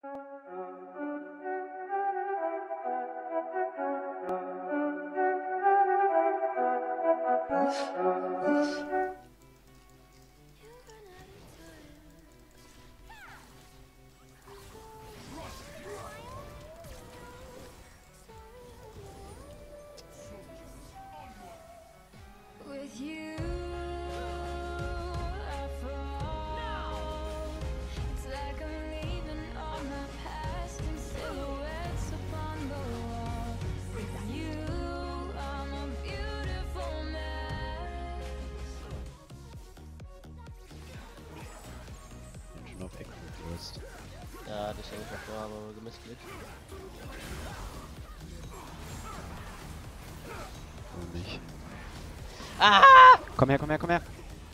With you, I fall. It's like I'm leaving all my past and silhouettes upon the wall. With you, I'm a beautiful mess. Bin schon auf Echo gelöst. Ja, das habe ich davor, aber gemissglückt. Warum nicht? Ah! Komm her, komm her, komm her!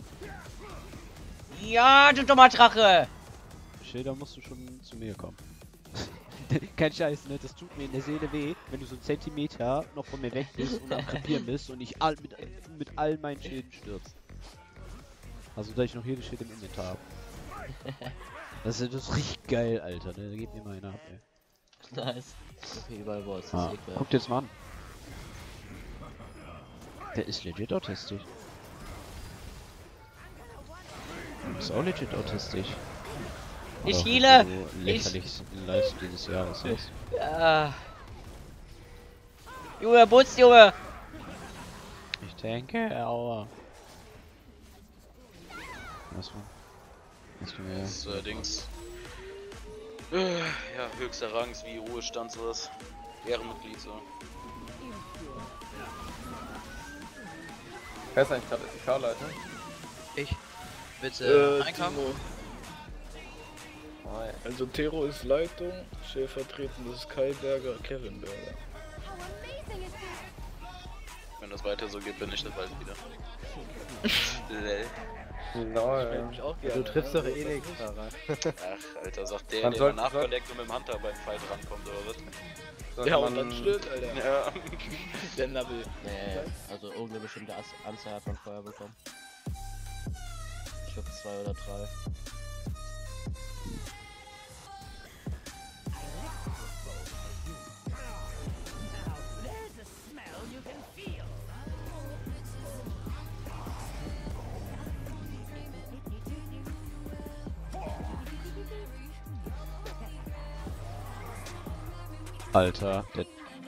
Ja, du dummer Drache! Schilder musst du schon zu mir kommen. Kein Scheiß, ne? Das tut mir in der Seele weh, wenn du so einen Zentimeter noch von mir weg bist und am Krepieren bist und ich mit all meinen Schilden stürzt. Also, da ich noch jede Schild im Inventar habe. Das ist richtig geil, Alter, ne? Da geht mir mal einer ab, ey. Nice. Okay, überall Boss, das Ah, ist ekelhaft. guck dir das mal an. Der ist legit autistisch. Du bist auch legit autistisch. Ich Aber heale! so lächerlich Leistung dieses Jahres ist. Ja. Junge, Butz, Junge! Ich denke, aua. Was war? Was du mir? Das ist allerdings. Ja, höchster Rang ist wie Ruhestand, sowas. Ehrenmitglied, so. Wer ist eigentlich gerade SDK-Leiter? Ich. Bitte reinkommen. Timo. Hi. Also Tero ist Leitung, stellvertretend ist Kai Berger, Kevin Berger. Wenn das weiter so geht, bin ich das bald wieder. Lel. Lol. Du triffst doch eh nichts, Fahrer. Ach, Alter, sagt der, Man der sollte- danach Connect und mit dem Hunter beim Fight rankommt, oder was? Ja, und dann stirbt, Alter. Ja. Der Nabbel. Nee, also irgendeine bestimmte Anzahl von Feuer bekommen. Ich glaube 2 oder 3. Alter, der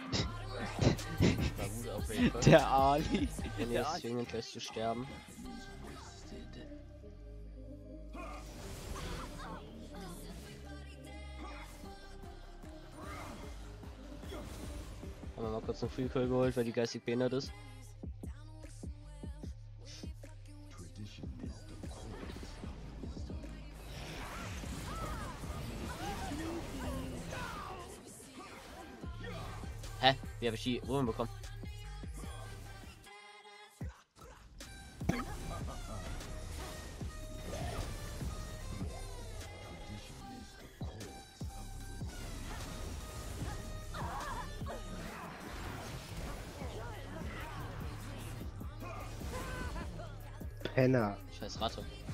War gut auf jeden Fall. der Ali. Wenn ihr es zwingen, gleich zu sterben. Haben wir mal kurz einen Free Call geholt, weil die geistig behindert ist. Hä? Wie habe ich die Ruhe bekommen? Penner. Scheiß Ratte.